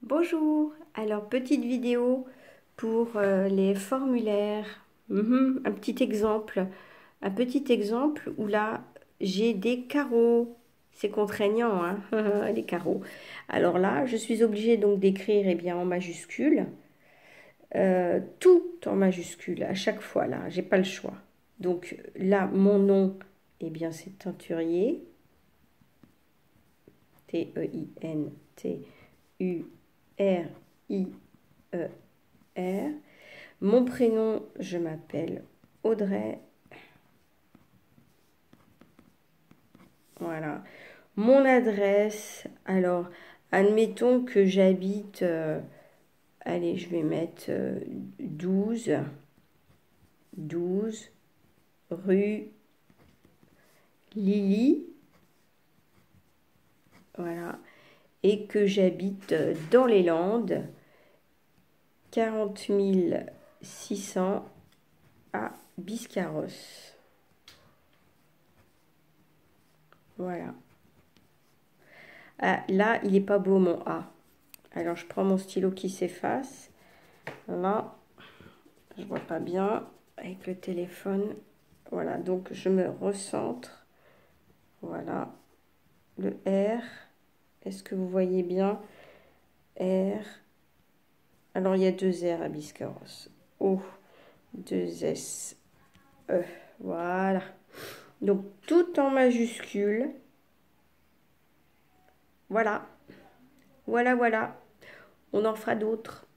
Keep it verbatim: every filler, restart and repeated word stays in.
Bonjour, alors petite vidéo pour euh, les formulaires. Mhm, un petit exemple, un petit exemple où là j'ai des carreaux. C'est contraignant, hein, les carreaux. Alors là, je suis obligée donc d'écrire eh bien en majuscule, euh, tout en majuscule à chaque fois là. J'ai pas le choix. Donc là, mon nom, eh bien c'est Teinturier, T E I N T U R I E R. Mon prénom, je m'appelle Audrey. Voilà. Mon adresse, alors, admettons que j'habite, euh, allez, je vais mettre euh, douze, douze rue Lily. Voilà. Et que j'habite dans les Landes, quarante mille six cents à Biscarrosse. Voilà. Ah, là, il n'est pas beau mon A. Alors, je prends mon stylo qui s'efface. Là, je vois pas bien avec le téléphone. Voilà, donc je me recentre. Voilà. Le R. Est-ce que vous voyez bien? R. Alors, il y a deux R à Biscarrosse. O. Deux S. E. Voilà. Donc, tout en majuscule. Voilà. Voilà, voilà. On en fera d'autres.